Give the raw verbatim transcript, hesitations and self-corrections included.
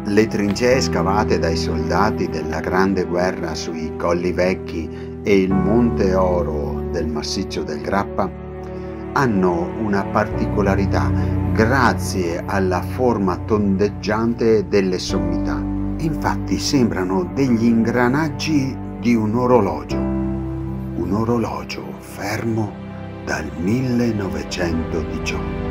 Le trincee scavate dai soldati della Grande Guerra sui Colli Vecchi e il Monte Oro del Massiccio del Grappa hanno una particolarità grazie alla forma tondeggiante delle sommità. Infatti sembrano degli ingranaggi di un orologio, un orologio fermo dal millenovecentodiciotto.